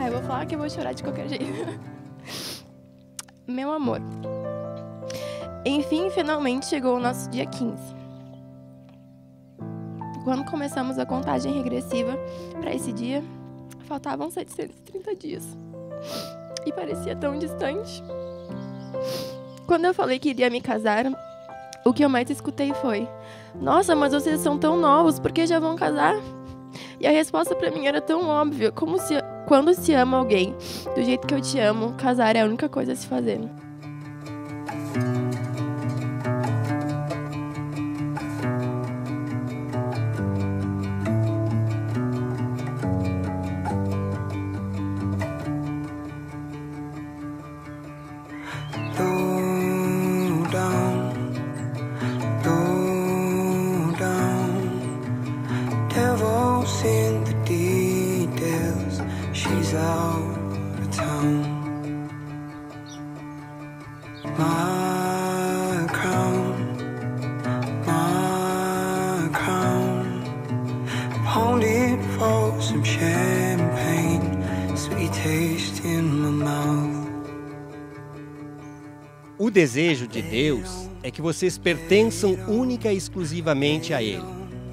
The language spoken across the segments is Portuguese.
Eu vou falar que eu vou chorar de qualquer jeito. Meu amor. Enfim, finalmente chegou o nosso dia 15. Quando começamos a contagem regressiva para esse dia, faltavam 730 dias. E parecia tão distante. Quando eu falei que iria me casar, o que eu mais escutei foi: nossa, mas vocês são tão novos, por que já vão casar? E a resposta para mim era tão óbvia, como se quando se ama alguém do jeito que eu te amo, casar é a única coisa a se fazer. In the details, she's out of town. My crown, pawned it for some champagne, sweet taste in my mouth. O desejo de Deus é que vocês pertençam única e exclusivamente a Ele.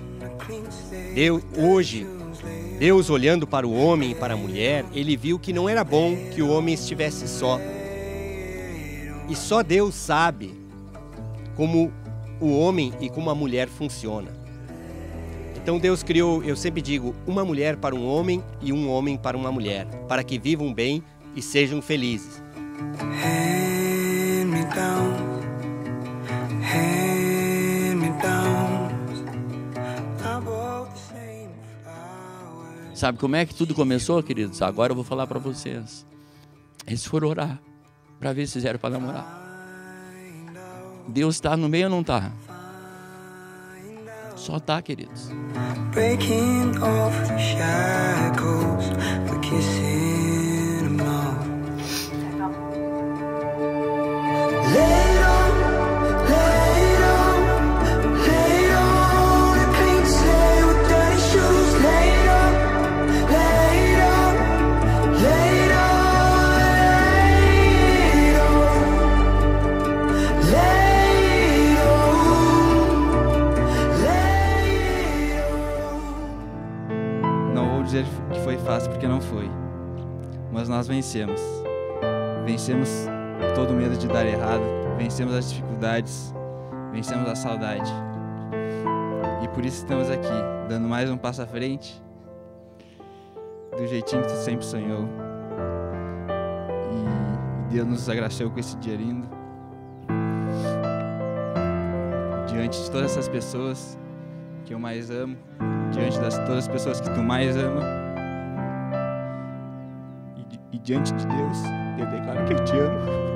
Deus olhando para o homem e para a mulher, Ele viu que não era bom que o homem estivesse só. E só Deus sabe como o homem e como a mulher funciona. Então Deus criou, eu sempre digo, uma mulher para um homem e um homem para uma mulher, para que vivam bem e sejam felizes. Hand me down, hand me down. Sabe como é que tudo começou, queridos? Agora eu vou falar para vocês. Eles foram orar para ver se fizeram para namorar. Deus está no meio ou não está? Só está, queridos. Breaking off the shackles, we're kissing them all. Que foi fácil, porque não foi, mas nós vencemos todo o medo de dar errado, vencemos as dificuldades, vencemos a saudade, e por isso estamos aqui, dando mais um passo à frente, do jeitinho que tu sempre sonhou, e Deus nos agraciou com esse dia lindo, diante de todas essas pessoas que eu mais amo, diante de todas as pessoas que tu mais ama, e diante de Deus, eu declaro que eu te amo.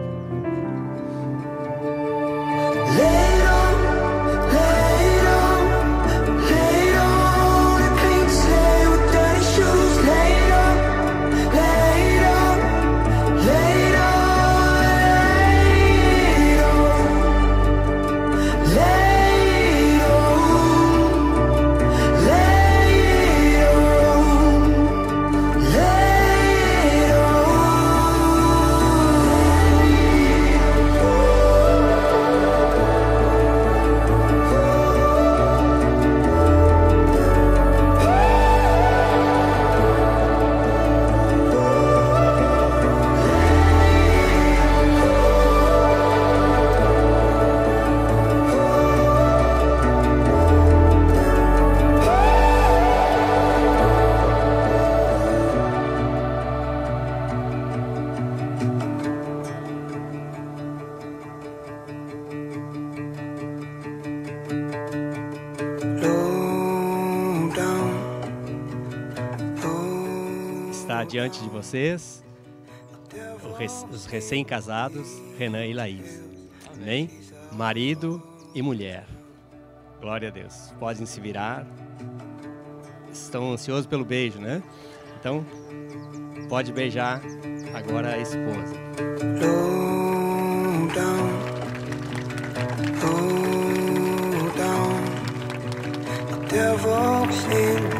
Está diante de vocês os recém-casados Renan e Laís. Amém? Marido e mulher. Glória a Deus. Podem se virar. Estão ansiosos pelo beijo, né? Então, pode beijar agora a esposa. Low down, low down. The devil's in